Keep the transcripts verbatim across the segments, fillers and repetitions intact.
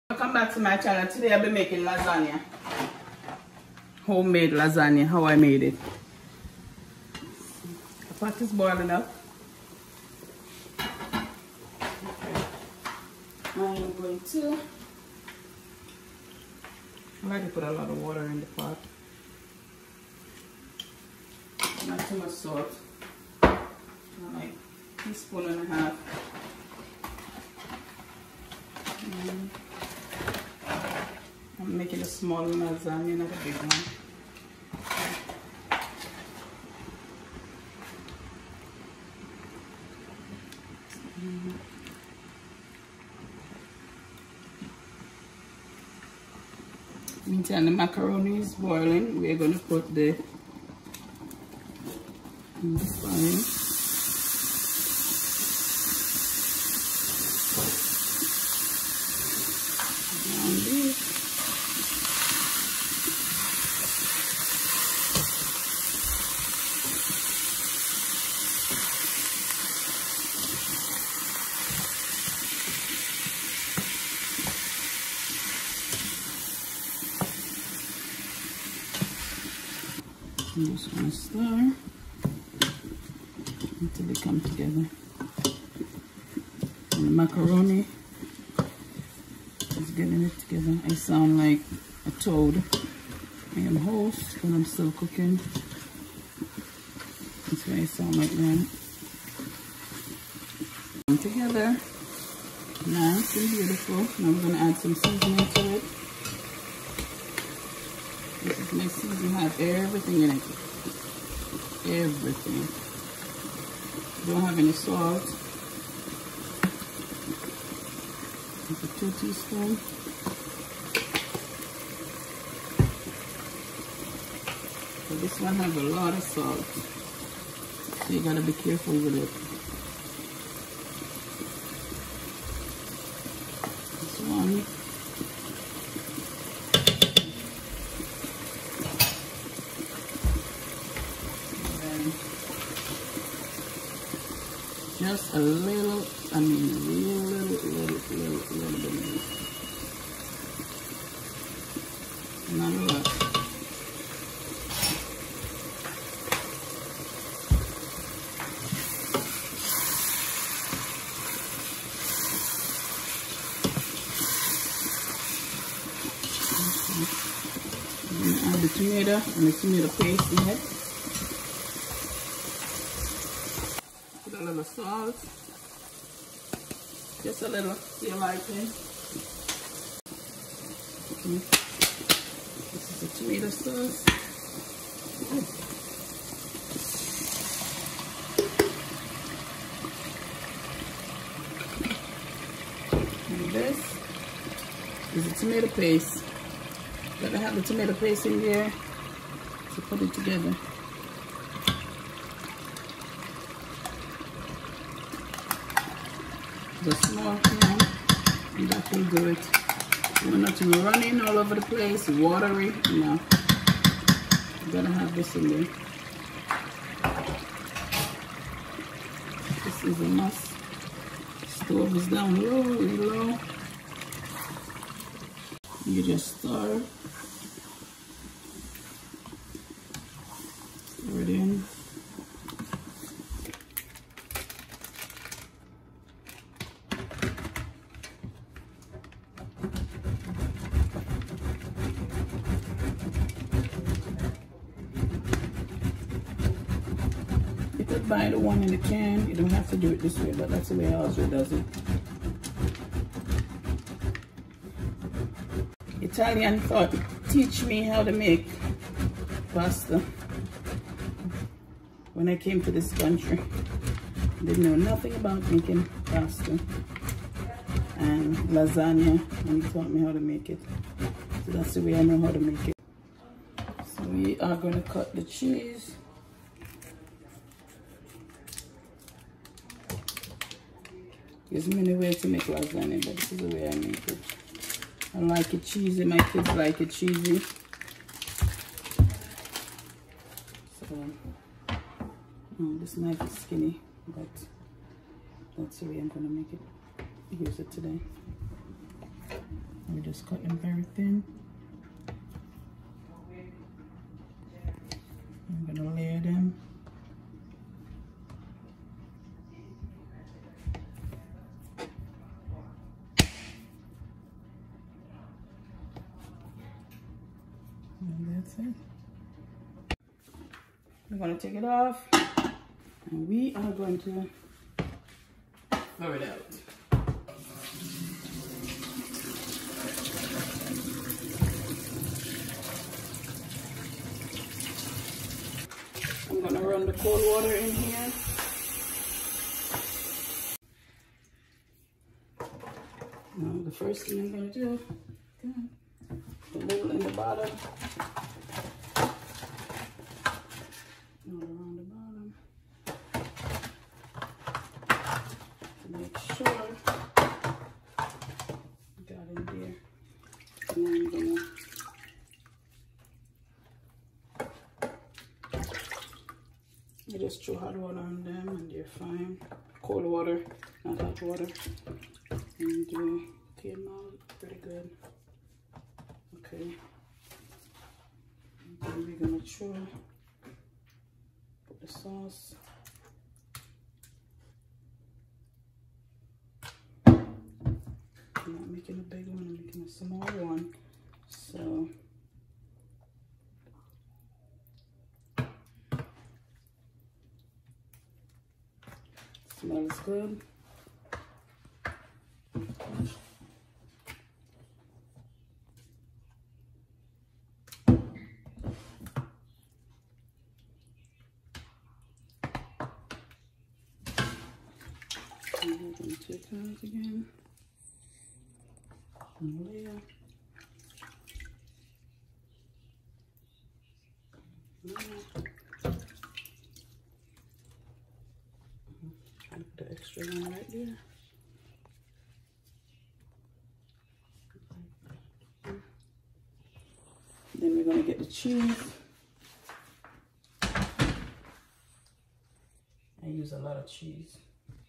Welcome back to my channel. Today I'll be making lasagna. Homemade lasagna, how I made it. The pot is boiling up. I'm going to I like to put a lot of water in the pot. Not too much salt. Like a teaspoon and a half. Mm. I'm making a small lasagna, not a big one. Mm. Meantime, the macaroni is boiling. We're going to put the, the fire. I'm just going to stir until they come together. And the macaroni is getting it together. I sound like a toad. I am host, but I'm still cooking. That's why I sound like that. Come together. Nice and beautiful. Now we're going to add some seasoning to it. This is my seasoning, have everything in it. Everything. Don't have any salt. It's a two teaspoons. So this one has a lot of salt. So you gotta be careful with it. This one. Just a little, I mean, a little, little, little, little, little bit of this. Not a lot. I'm going to add the tomato and the tomato paste in it. A little salt, just a little, see you like it. Okay. This is the tomato sauce. And this is the tomato paste. Gotta have the tomato paste in there to put it together. The small pan, and that will do it. We're not running all over the place, watery, no. You gotta have this in there. This is a must. Stove is down low, really low. You just stir. Stir it in. Buy the one in the can. You don't have to do it this way, but that's the way Oswald does it. Italian thought to teach me how to make pasta when I came to this country. Didn't know nothing about making pasta and lasagna, and he taught me how to make it. So that's the way I know how to make it. So we are going to cut the cheese. There's many ways to make lasagna, but this is the way I make it. I like it cheesy. My kids like it cheesy. So, oh, this knife is skinny, but that's the way I'm gonna make it. Use it today. We just cut them very thin. I'm gonna layer them. And that's it. We're gonna take it off, and we are going to throw it out. I'm gonna run the cold water in here. Now the first thing I'm gonna do, put a little in the bottom, all around the bottom, to make sure I got in there. And then I'm gonna I just throw hot water on them and they're fine. Cold water, not hot water. And they came out pretty good. Okay. And then we're gonna throw, put the sauce. I'm not making a big one, I'm making a small one. So smells good. And we're going to take it out again. And layer. Layer. The extra one right there. Then we're going to get the cheese. I use a lot of cheese.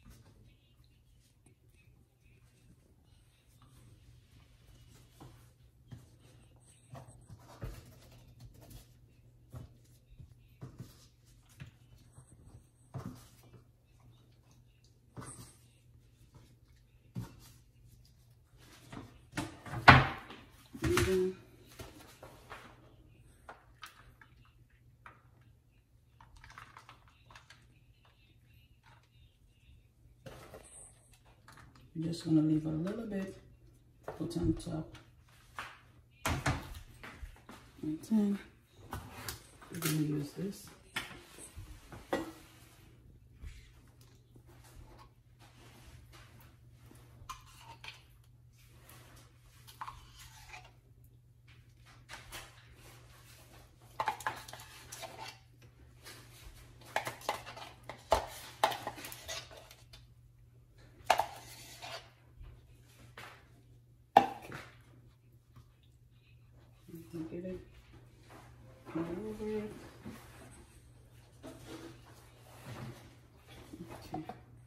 I'm just going to leave a little bit, put on top. And then we're going to use this. Get it all over it. Okay.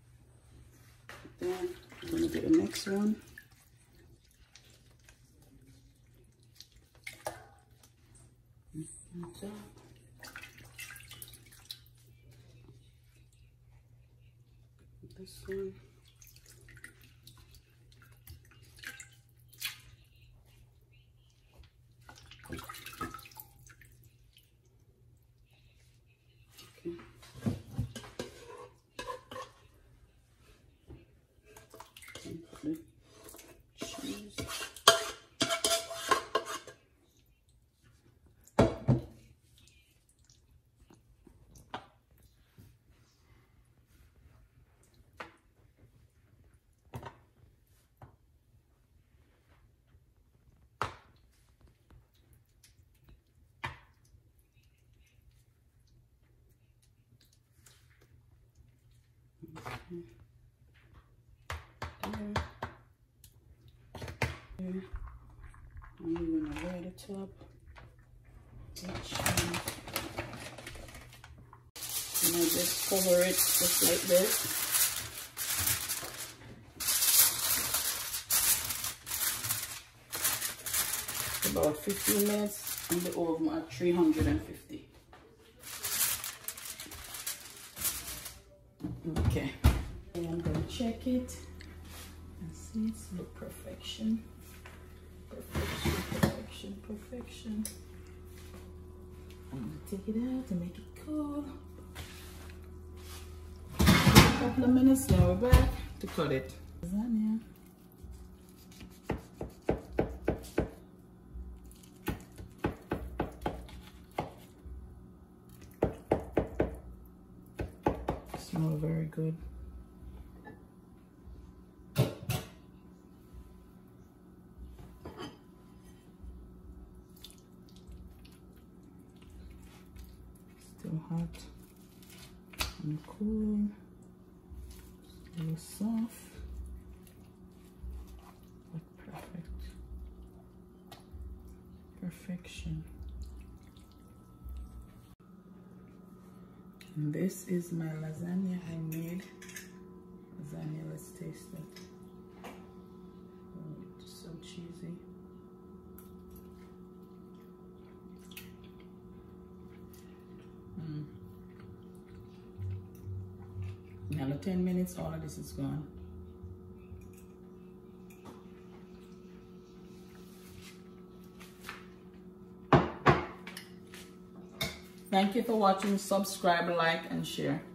Then I'm going to get the next one. And so, this one. There. There. And we're going to lay the top. And I just cover it just like this. about fifteen minutes in the oven at three hundred fifty. Okay, I'm going to check it and see it's look perfection. Perfection, perfection, perfection. I'm going to take it out to make it cool. A couple of minutes, now we're back to cut it. Lasagna. Smell very good. Still hot and cool. Still soft, but perfect. Perfection. And this is my lasagna I made. Lasagna, let's taste it. Oh, it's so cheesy. Mm. Now, ten minutes, all of this is gone. Thank you for watching. Subscribe, like, and share.